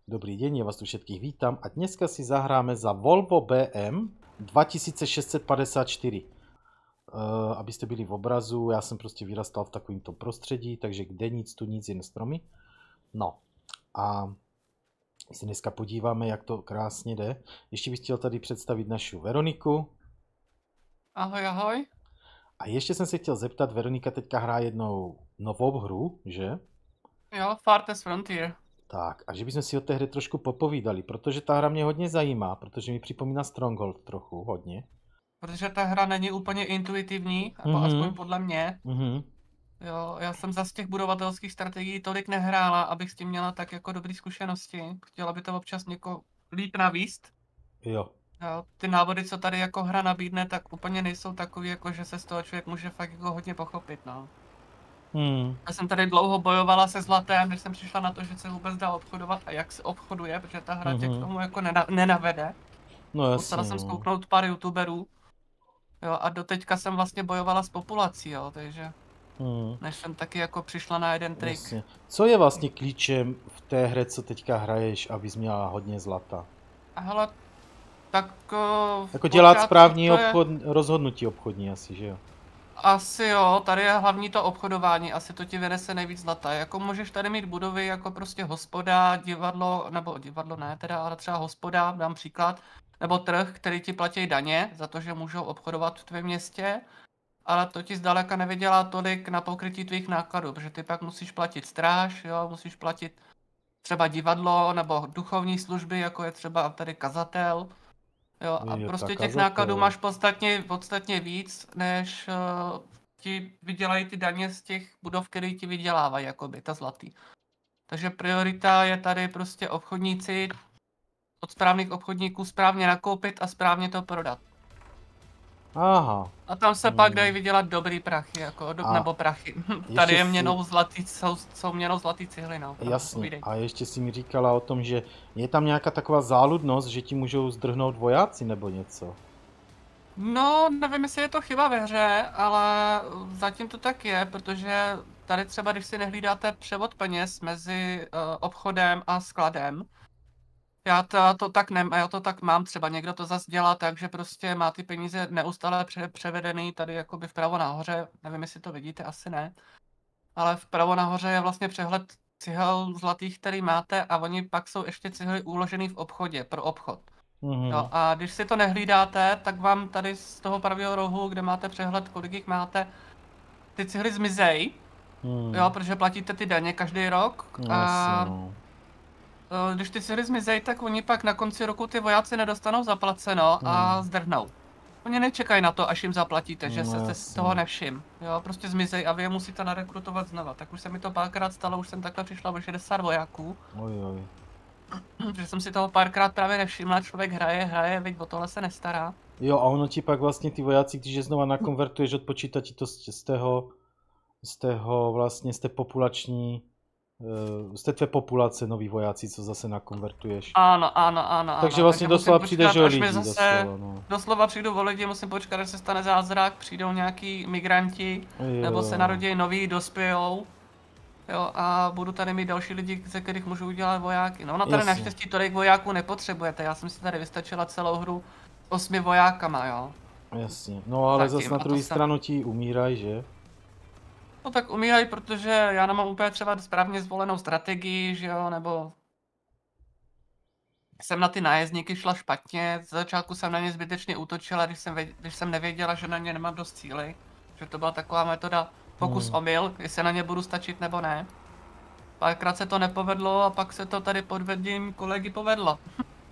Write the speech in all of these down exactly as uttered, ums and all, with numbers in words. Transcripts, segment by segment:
Dobrý den, já vás tu všetkých vítám a dneska si zahráme za Volvo B M dva tisíce šest set padesát čtyři. Uh, abyste byli v obrazu, já jsem prostě vyrastal v takovémto prostředí, takže kde nic, tu nic, jen stromy. No a my se dneska podíváme, jak to krásně jde. Ještě bych chtěl tady představit naši Veroniku. Ahoj, ahoj. A ještě jsem se chtěl zeptat, Veronika teďka hrá jednou novou hru, že? Jo, Farthest Frontier. Tak, a že bychom si o té hře trošku popovídali, protože ta hra mě hodně zajímá, protože mi připomíná Stronghold trochu, hodně. Protože ta hra není úplně intuitivní, nebo Mhm. aspoň podle mě. Mhm. Jo, já jsem zase těch budovatelských strategií tolik nehrála, abych s tím měla tak jako dobré zkušenosti. Chtěla by to občas někoho líp navíst. Jo. Jo, ty návody, co tady jako hra nabídne, tak úplně nejsou takový, jako že se z toho člověk může fakt jako hodně pochopit, no. Hmm. Já jsem tady dlouho bojovala se zlatem, než jsem přišla na to, že se vůbec dá obchodovat a jak se obchoduje, protože ta hra tě k Mhm. tomu jako nena nenavede. No jasně, Musela jsem no. zkouknout pár youtuberů. Jo, a doteďka jsem vlastně bojovala s populací, jo, takže Hmm. než jsem taky jako přišla na jeden trik. Jasně. Co je vlastně klíčem v té hře, co teďka hraješ, abys měla hodně zlata? A hele, tak... Uh, Jako dělat pořád správný to je- obchod, rozhodnutí obchodní asi, že jo? Asi jo, tady je hlavní to obchodování, asi to ti vynese nejvíc zlata. Jako můžeš tady mít budovy jako prostě hospoda, divadlo, nebo divadlo ne teda, ale třeba hospoda, dám příklad, nebo trh, který ti platí daně za to, že můžou obchodovat v tvém městě, ale to ti zdaleka nevydělá tolik na pokrytí tvých nákladů, protože ty pak musíš platit stráž, jo, musíš platit třeba divadlo nebo duchovní služby, jako je třeba tady kazatel. Jo, a Jo, prostě tak těch kazatel. nákladů máš podstatně, podstatně víc, než uh, ti vydělají ty daně z těch budov, které ti vydělávají, jakoby, ta zlatý. Takže priorita je tady prostě obchodníci, od správných obchodníků správně nakoupit a správně to prodat. Aha. A tam se Hmm. pak dají vydělat dobrý prachy, jako, do, A nebo prachy. Tady je si- měnou zlatý, jsou, jsou měnou zlatý cihly, no. Jasně. Povídej. A ještě si mi říkala o tom, že je tam nějaká taková záludnost, že ti můžou zdrhnout vojáci nebo něco. No, nevím, jestli je to chyba ve hře, ale zatím to tak je, protože tady třeba, když si nehlídáte převod peněz mezi uh, obchodem a skladem, já to, to tak nem, já to tak mám, třeba někdo to zase dělá tak, že prostě má ty peníze neustále pře, převedený tady jakoby vpravo nahoře, nevím, jestli to vidíte, asi ne, ale vpravo nahoře je vlastně přehled cihel zlatých, který máte a oni pak jsou ještě cihly uložený v obchodě, pro obchod. Mhm. Jo, a když si to nehlídáte, tak vám tady z toho pravého rohu, kde máte přehled, kolik jich máte, ty cihly zmizej, Hmm. jo, protože platíte ty daně každý rok. No, A jasně, no. e, když ty cihly zmizej, tak oni pak na konci roku ty vojáci nedostanou zaplaceno a Hmm. zdrhnou. Oni nečekají na to, až jim zaplatíte, že No, se, se z jasně. toho nevšim. Jo, prostě zmizej a vy je musíte narekrutovat znova. Tak už se mi to párkrát stalo, už jsem takhle přišla o šedesát vojáků. Oj, oj. Že jsem si toho párkrát právě nevšimla, člověk hraje, hraje, veď o tohle se nestará. Jo, a ono ti pak vlastně ty vojáci, když je znova nakonvertuješ, odpočítá ti to z, z tého, z tého vlastně, z té populační, eh, z té tvé populace noví vojáci, co zase nakonvertuješ. Ano, ano, ano. Takže ano. vlastně musím doslova počkat, přijdeš o až mi lidi, zase, doslova, no. doslova přijdu o lidi, musím počkat, až se stane zázrak, přijdou nějaký migranti, Jo. nebo se narodí noví, dospějou. Jo, a budu tady mít další lidi, ze kterých můžu udělat vojáky. No, ona tady Jasně. naštěstí tolik vojáků nepotřebujete, já jsem si tady vystačila celou hru s osmi vojákama, jo. Jasně, no ale Zatím, zase na a to druhou jsem- stranu ti umírají, že? No tak umírají, protože já nemám úplně třeba správně zvolenou strategii, že jo, nebo jsem na ty nájezdníky šla špatně, z začátku jsem na ně zbytečně útočila, když jsem, věděla, když jsem nevěděla, že na ně nemám dost síly. Že to byla taková metoda pokus Hmm. omyl, jestli na ně budu stačit nebo ne. Párkrát se to nepovedlo a pak se to tady pod vedením kolegy povedlo.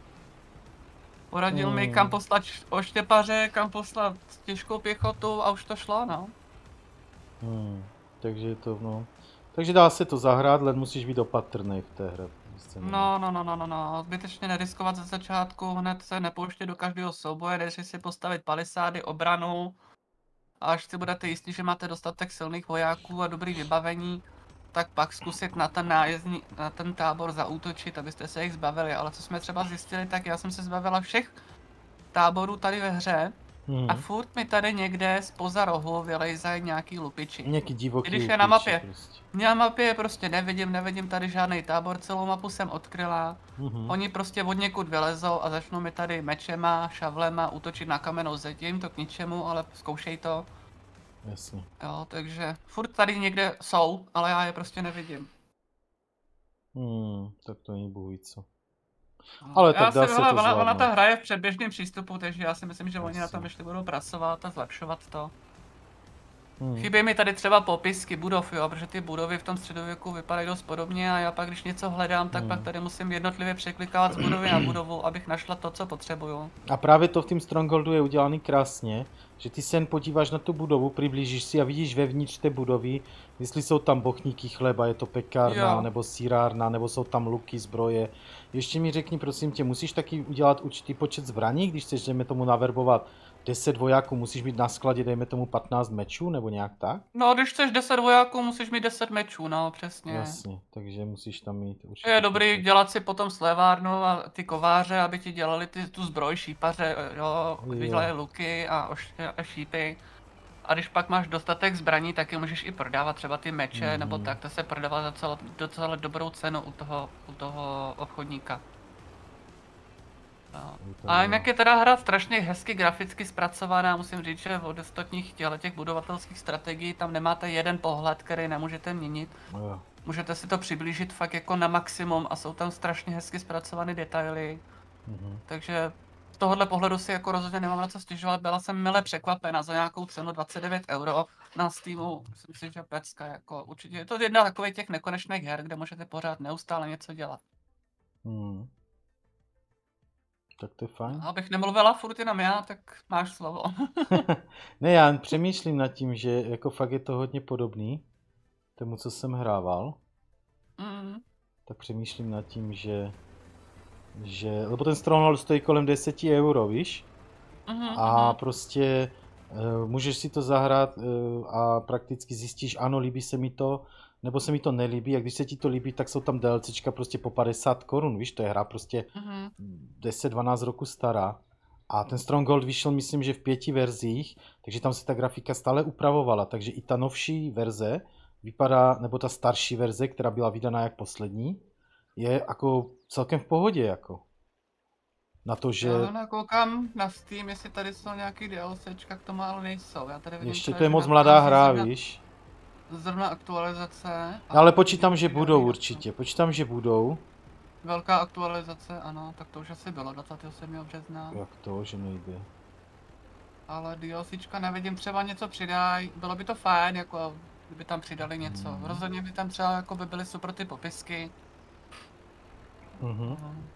Poradil mi, Hmm. kam poslat š- oštěpaře, kam poslat těžkou pěchotu a už to šlo, no. Hmm. Takže je to, no. Takže dá se to zahrát, len musíš být opatrný v té hře. No, no, no, no, no, no, zbytečně neriskovat ze začátku, hned se nepouštět do každého souboje, než si postavit palisády, obranu. A až si budete jistí, že máte dostatek silných vojáků a dobrý vybavení, tak pak zkusit na ten nájezdní, na ten tábor zaútočit, abyste se jich zbavili. Ale co jsme třeba zjistili, tak já jsem se zbavila všech táborů tady ve hře, Mhm. A furt mi tady někde spoza rohu vylejzají nějaký lupiči. Nějaký divoký Když je na lupiči mapě. prostě. Na mapě je prostě nevidím, nevidím tady žádný tábor, celou mapu jsem odkryla. Mhm. Oni prostě od někud vylezou a začnou mi tady mečema, šavlema útočit na kamennou zeď. Je jim to k ničemu, ale zkoušej to. Jasně. Jo, takže furt tady někde jsou, ale já je prostě nevidím. Hmm, tak to není bůh ví co. No, Ale já tak dá si, se hele, to ona, ona ta zvládnout. hra je v předběžném přístupu, takže já si myslím, že oni na tom Jasně. ještě budou pracovat a zlepšovat to. Hmm. Chybí mi tady třeba popisky budov, jo, protože ty budovy v tom středověku vypadají dost podobně a já pak, když něco hledám, tak Hmm. pak tady musím jednotlivě překlikávat z budovy na budovu, abych našla to, co potřebuju. A právě to v tom Strongholdu je udělaný krásně, že ty se jen podíváš na tu budovu, přiblížíš si a vidíš vevnitř té budovy, jestli jsou tam bochníky chleba, je to pekárna, Jo. nebo sírárna, nebo jsou tam luky, zbroje. Ještě mi řekni, prosím tě, musíš taky udělat určitý počet zbraní, když chceš, dejme tomu, naverbovat deset vojáků, musíš mít na skladě, dejme tomu, patnáct mečů, nebo nějak tak? No, když chceš deset vojáků, musíš mít deset mečů, no, přesně. Jasně, takže musíš tam mít určitý Je dobrý počet. dělat si potom slévárnu a ty kováře, aby ti dělali ty, tu zbroj, šípaře, jo, Jo. vydělali luky a, oš, a šípy. A když pak máš dostatek zbraní, tak je můžeš i prodávat, třeba ty meče, Mhm. nebo tak, to se prodává za celo, docela dobrou cenu u toho, u toho obchodníka. No. Je to A jo. jinak je teda hra strašně hezky graficky zpracovaná, musím říct, že od ostatních těle těch budovatelských strategií tam nemáte jeden pohled, který nemůžete měnit. Jo. Můžete si to přiblížit fakt jako na maximum a jsou tam strašně hezky zpracované detaily. Mhm. Takže z tohohle pohledu si jako rozhodně nemám na co stěžovat, byla jsem mile překvapena za nějakou cenu dvacet devět euro na Steamu, myslím si, že pecka, jako určitě je to jedna takových těch nekonečných her, kde můžete pořád neustále něco dělat. Hmm. Tak to je fajn. Abych nemluvila furt jenom já, tak máš slovo. Ne, já přemýšlím nad tím, že jako fakt je to hodně podobný tomu, co jsem hrával, Mm, tak přemýšlím nad tím, že, že lebo ten Stronghold stojí kolem deset euro, víš? mhm, A mhm. prostě uh, můžeš si to zahrát uh, a prakticky zjistíš, ano, líbí se mi to, nebo se mi to nelíbí, a když se ti to líbí, tak jsou tam DLCčka prostě po padesát korun, víš, to je hra prostě Mhm. deset dvanáct roku stará. A ten Stronghold vyšel, myslím, že v pěti verzích, takže tam se ta grafika stále upravovala, takže i ta novší verze vypadá, nebo ta starší verze, která byla vydaná jak poslední, je jako celkem v pohodě, jako. Na to, že Já nakoukám na Steam, jestli tady jsou nějaký DLCčka k tomu, ale nejsou. Já tady vidím ještě teda, to je že moc nám mladá vychází hra, zrovna- víš. Zrovna aktualizace. No, ale a počítám, vidím že tady budou nějaký určitě, počítám, že budou. Velká aktualizace, ano, tak to už asi bylo dvacátého sedmého března. Jak to, že nejde. Ale DLCčka nevidím, třeba něco přidají, bylo by to fajn, jako kdyby tam přidali něco. Hmm. Rozhodně by tam třeba jako by byly super ty popisky. Mhm.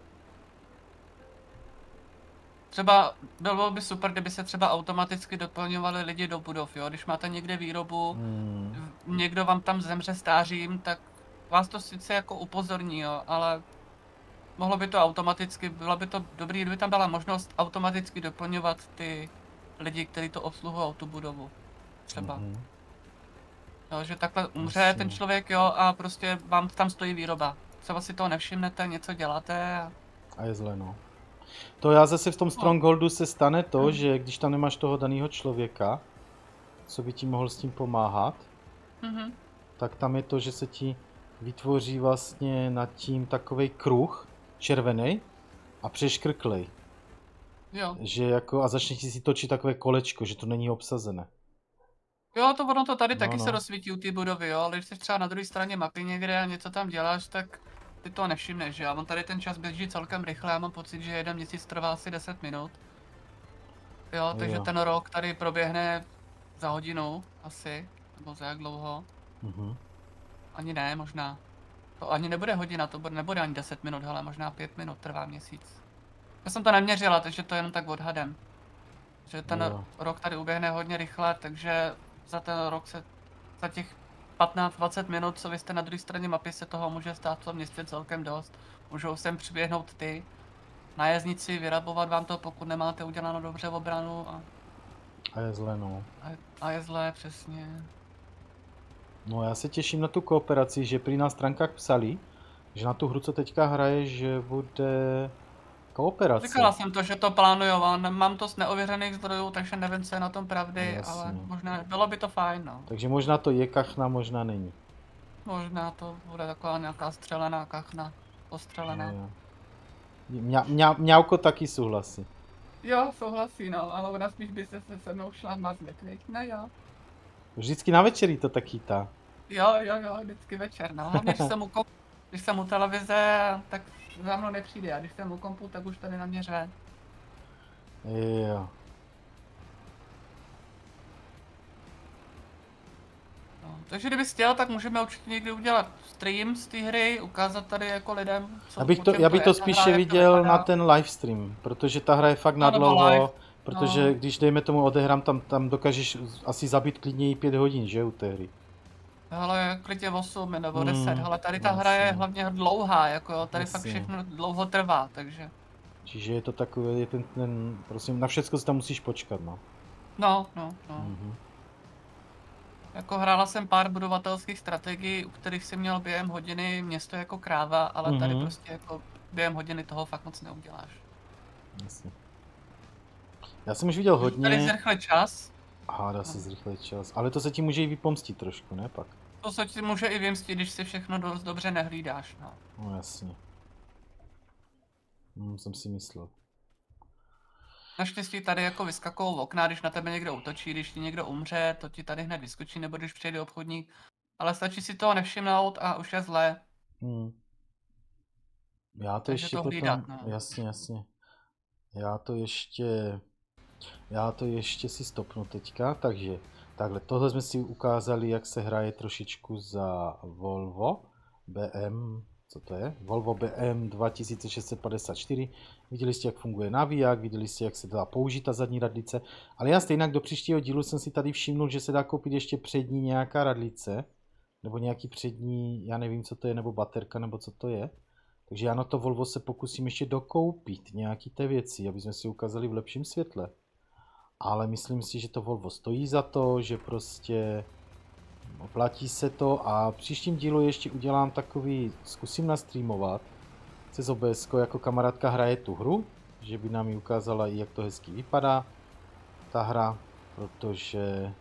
Třeba bylo by super, kdyby se třeba automaticky doplňovali lidi do budov, jo? Když máte někde výrobu, Hmm. v- někdo vám tam zemře stářím, tak vás to sice jako upozorní, jo, ale mohlo by to automaticky, bylo by to dobrý, kdyby tam byla možnost automaticky doplňovat ty lidi, kteří to obsluhují, tu budovu. Třeba. Mhm. Jo, že takhle umře Jasně. ten člověk, jo, a prostě vám tam stojí výroba. Třeba si toho nevšimnete, něco děláte a... A je zle, no. To já zase v tom Strongholdu se stane to, Mhm. že když tam nemáš toho daného člověka, co by ti mohl s tím pomáhat, Mhm. tak tam je to, že se ti vytvoří vlastně nad tím takovej kruh červený a přeškrklej. Jo. Že jako, a začne ti si točit takové kolečko, že to není obsazené. Jo, to ono to tady No, taky no. se rozsvítí u ty budovy, jo, ale když jsi třeba na druhé straně mapy někde a něco tam děláš, tak ty to nevšimneš, že? A on tady ten čas běží celkem rychle, já mám pocit, že jeden měsíc trvá asi deset minut. Jo, takže Jo. ten rok tady proběhne za hodinu asi, nebo za jak dlouho. Mhm. Ani ne, možná. To ani nebude hodina, to bude, nebude ani deset minut, ale možná pět minut trvá měsíc. Já jsem to neměřila, takže to je jenom tak odhadem. Že ten Jo. rok tady uběhne hodně rychle, takže za ten rok se, za těch patnáct dvacet minut, co vy jste na druhé straně mapy, se toho může stát v tom městě celkem dost. Můžou sem přiběhnout ty nájezdníci, vyrabovat vám to, pokud nemáte udělanou dobře obranu a, A je zle, no. a, a je zlé, přesně. No já se těším na tu kooperaci, že prý na stránkách psali, že na tu hru, co teďka hraje, že bude Kooperace. Říkala jsem to, že to plánuju, ale mám to z neověřených zdrojů, takže nevím, co je na tom pravdy, Jasně. ale možná, bylo by to fajn, no. Takže možná to je kachna, možná není. Možná to bude taková nějaká střelená kachna, postřelená. Jo. Mňa, mňa, mňauko taky souhlasí. Jo, souhlasí, no, ale ona spíš by se se mnou šla mazlit, viď? No jo. Vždycky na večerí to tak chytá. Jo, jo, jo, vždycky večer, no. Hlavně, když jsem u kompu, když jsem u televize, tak za mnou nepřijde, a když jsem u kompu, tak už tady na mě řve. Jo. No, takže kdybys chtěl, tak můžeme určitě někdy udělat stream z té hry, ukázat tady jako lidem, co Já bych o to, čem já bych to je ta hra, spíše jak to viděl vypadá. na ten livestream, protože ta hra je fakt No, nebo nadlouho, live, protože no. když dejme tomu odehrám, tam, tam dokážeš asi zabít klidně i pět hodin, že, u té hry. Hele, klidně osm nebo Hmm, deset, ale tady ta hra je jasně. hlavně dlouhá, jako jo, tady fakt Jasně. všechno dlouho trvá, takže. Čiže je to takové, je ten, ten, prosím, na všecko si tam musíš počkat, no. No, no, no. Mhm. Jako hrála jsem pár budovatelských strategií, u kterých jsem měl během hodiny město jako kráva, ale tady Mhm. prostě jako během hodiny toho fakt moc neuděláš. Jasně. Já jsem už viděl Můžu tady hodně, zrychlit čas, aha, dá se zrychlit čas, ale to se ti může i vypomstit trošku, ne pak? to se ti může i vymstit, když si všechno dost dobře nehlídáš, no. No jasně. Hm, jsem si myslel. Naštěstí tady jako vyskakují okna, když na tebe někdo útočí, když ti někdo umře, to ti tady hned vyskočí, nebo když přijde obchodník. Ale stačí si toho nevšimnout a už je zlé. Hm. Já to Takže ještě to potom, hlídat, no. jasně, jasně. Já to ještě, já to ještě si stopnu teďka, takže takhle, tohle jsme si ukázali, jak se hraje trošičku za Volvo B M, co to je? Volvo B M dva tisíce šest set padesát čtyři. Viděli jste, jak funguje naviják, viděli jste, jak se dá použít ta zadní radlice, ale já stejně do příštího dílu jsem si tady všimnul, že se dá koupit ještě přední nějaká radlice, nebo nějaký přední, já nevím, co to je, nebo baterka, nebo co to je. Takže já na to Volvo se pokusím ještě dokoupit nějaký té věci, aby jsme si ukázali v lepším světle. Ale myslím si, že to Volvo stojí za to, že prostě oplatí se to a v příštím dílu ještě udělám takový, zkusím nastreamovat přes O B S, jako kamarádka hraje tu hru, že by nám ji ukázala i jak to hezky vypadá, ta hra, protože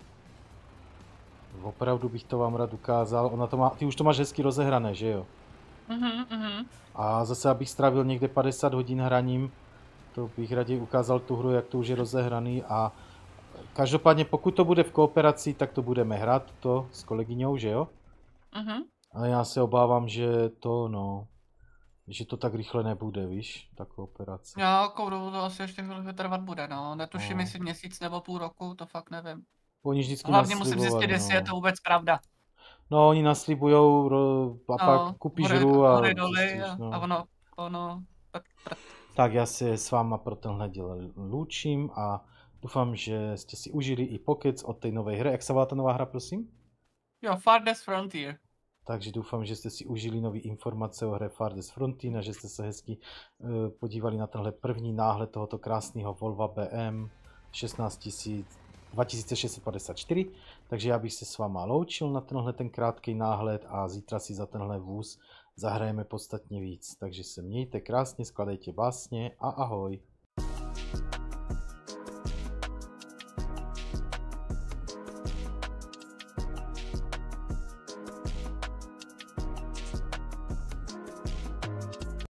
opravdu bych to vám rád ukázal. Ona to má, ty už to máš hezky rozehrané, že jo? Mhm, mhm. A zase, abych strávil někde padesát hodin hraním, to bych raději ukázal tu hru, jak to už je rozehraný a každopádně pokud to bude v kooperaci, tak to budeme hrát to s kolegyňou, že jo? Mhm. Ale já se obávám, že to no, že to tak rychle nebude, víš, ta kooperace. Nějakou dobu to asi ještě chvíli trvat bude, no. Netuším, No. jestli měsíc nebo půl roku, to fakt nevím. Oni vždycky Hlavně musím naslibovali, zjistit, jestli je to no. vůbec pravda. No, oni naslibujou ro- a No, pak kupíš hory, hru a hory doly zjistíš, a, no. a ono, ono, prd, prd. Tak já se s váma pro tenhle díl loučím a doufám, že jste si užili i pokec od té nové hry. Jak se volá ta nová hra, prosím? Jo, Farthest Frontier. Takže doufám, že jste si užili nové informace o hře Farthest Frontier a že jste se hezky uh, podívali na tenhle první náhled tohoto krásného Volva B M dva tisíce šest set padesát čtyři. Takže já bych se s váma loučil na tenhle ten krátký náhled a zítra si za tenhle vůz zahrajeme podstatně víc. Takže se mějte krásně, skladejte básně a ahoj.